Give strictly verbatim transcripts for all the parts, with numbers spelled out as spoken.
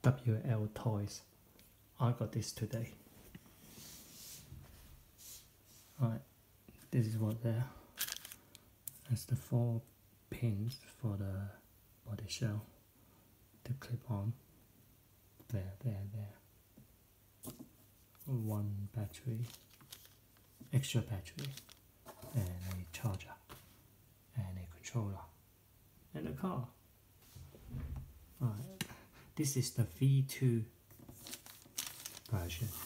WLtoys. I got this today. Alright, this is what there. That's the four pins for the body shell to clip on. There, there, there. One battery, extra battery, and a charger, and a controller, and a car. Alright, this is the V two version.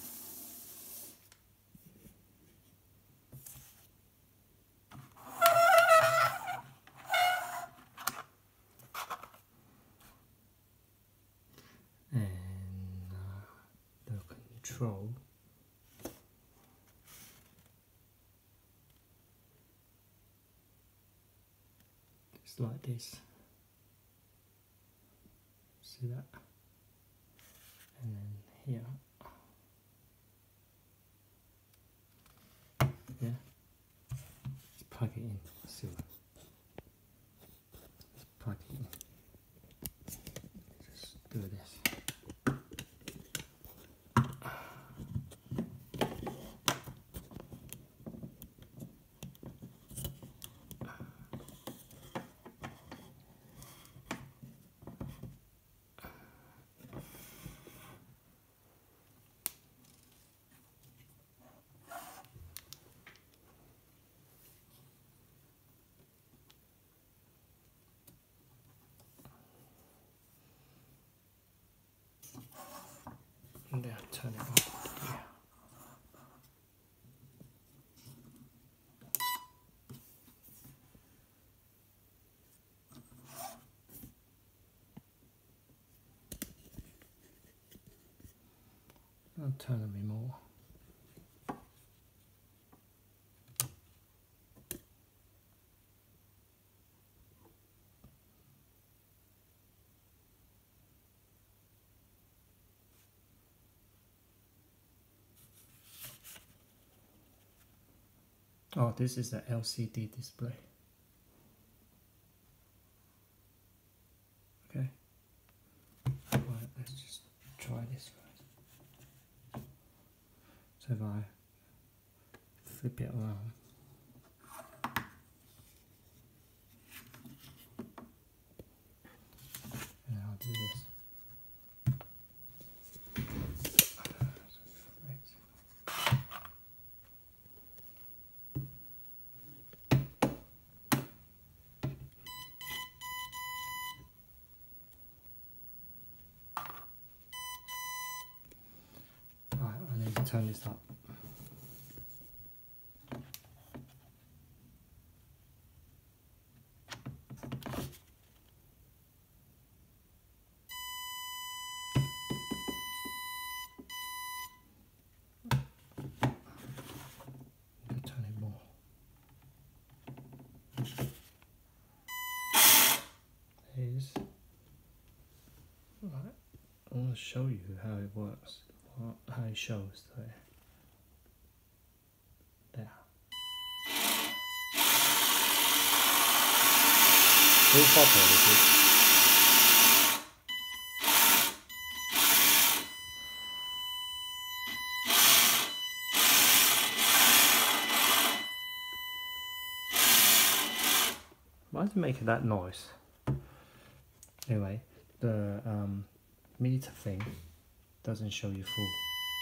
And uh, the control is like this. See that? And then here, yeah, let's plug it in. See, let's plug it in. Just do this. And then turn it on. Yeah. I'll turn a bit more. Oh, this is the L C D display. Okay. Right, let's just try this first. So if I flip it around, and I'll do this. Turn this up. Turn it more. There it is. All right. I want to show you how it works. How it shows there. There. Full photo this is. Why is it making that noise? Anyway, the um, meter thing doesn't show you full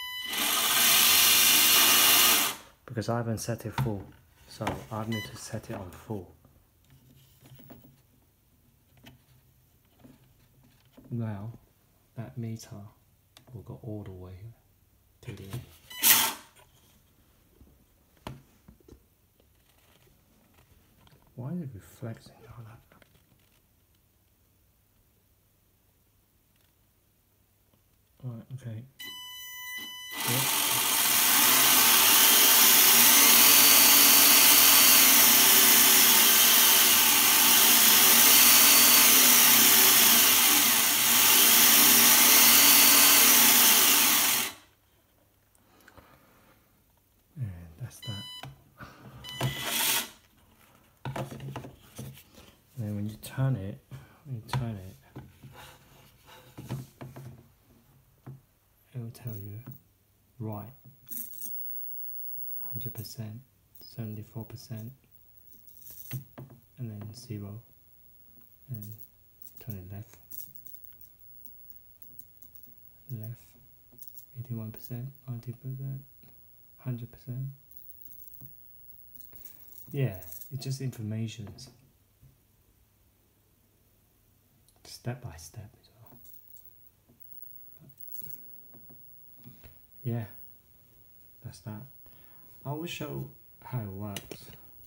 because I haven't set it full, so I need to set it on full. Now that meter will go all the way to the end. Why is it reflecting on that? Right, okay. Yep. And that's that. And then when you turn it, when you turn it, it will tell you right one hundred percent, seventy-four percent, and then zero, and turn it left, left, eighty-one percent, ninety percent, one hundred percent. Yeah, it's just information, step by step as well. Yeah, that's that. I will show how it works,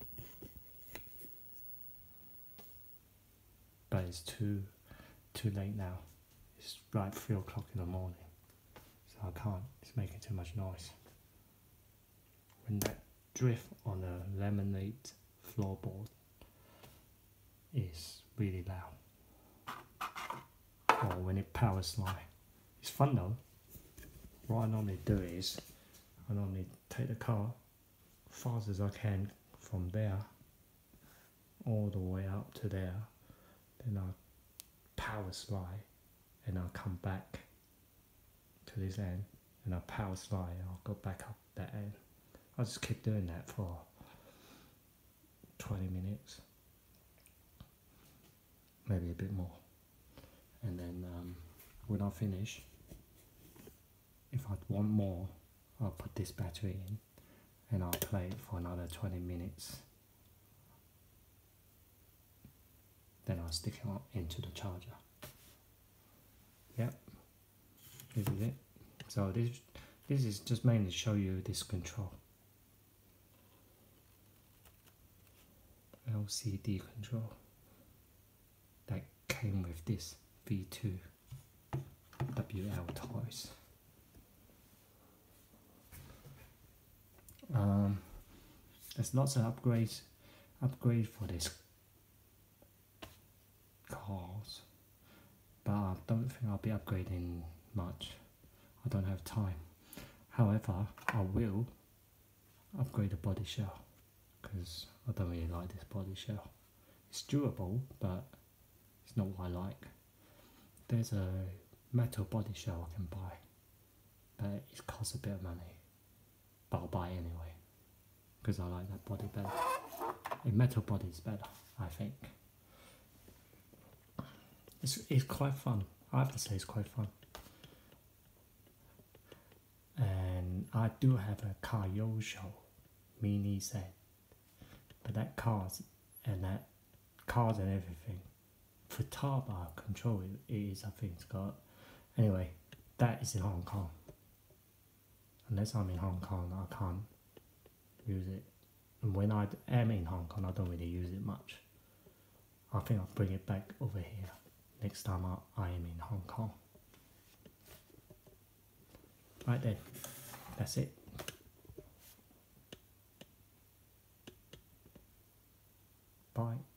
but it's too too late now. It's like three o'clock in the morning, so I can't. It's making too much noise. When that drift on a laminate floorboard is really loud, or when it power slide, it's fun though. What I normally do is I normally take the car fast as I can from there all the way up to there, then I power slide and I'll come back to this end and I'll power slide and I'll go back up that end. I'll just keep doing that for twenty minutes, maybe a bit more, and then um, when I finish, if I want more, I'll put this battery in and I'll play it for another twenty minutes. Then I'll stick it on into the charger. Yep, this is it. So this this is just mainly to show you this control. L C D control that came with this V two WLtoys. Um, there's lots of upgrades, upgrade for this cars, but I don't think I'll be upgrading much. I don't have time. However, I will upgrade the body shell because I don't really like this body shell. It's durable, but it's not what I like. There's a metal body shell I can buy, but it costs a bit of money. But I'll buy it anyway because I like that body better. A metal body is better, I think. It's it's quite fun. I have to say it's quite fun. And I do have a Porsche mini set, but that cars and that cars and everything for top bar control it is I think it's got. Anyway, that is in Hong Kong. Unless I'm in Hong Kong, I can't use it. And when I am in Hong Kong, I don't really use it much. I think I'll bring it back over here next time I, I am in Hong Kong. Right then, that's it. Bye.